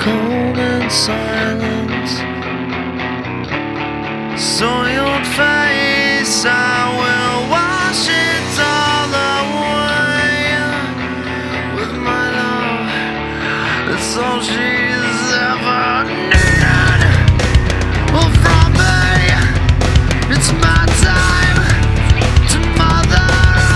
cold and silence. Soiled face, I will wash it all away with my love. That's all she's ever needed. Well, from me, it's my time to mother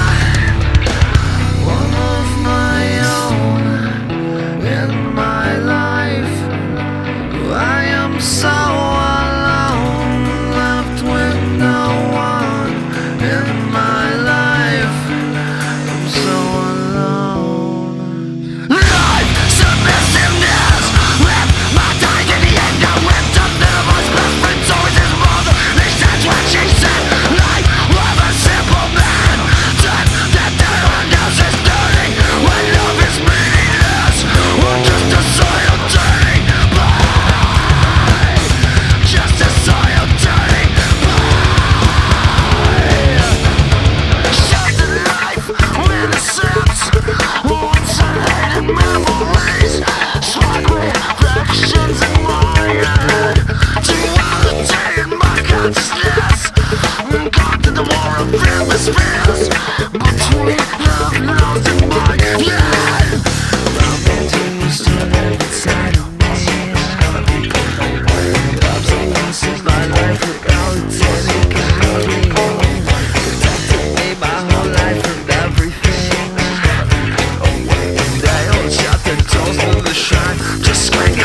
one of my own in my life. I am so alone, left with no one in my life. I'm so alone. Life, submissiveness, left my time in the end. I went to Nineveh's best friend's always his mother. That's what she said. Life of a simple man, time that everyone else is dirty. When love is meaningless, or just a soil dirty. Just a soil dirty. Sheltered life, innocence, once unhated memories, swag reflections in my head. Duality in my consciousness, caught in the war of hemispheres, between love lost in my head. I'm into stood inside of me. Ups and downs of my life without any clarity. Protected me my whole life from everything. Away from day old shut the doors for the shine. Just scream.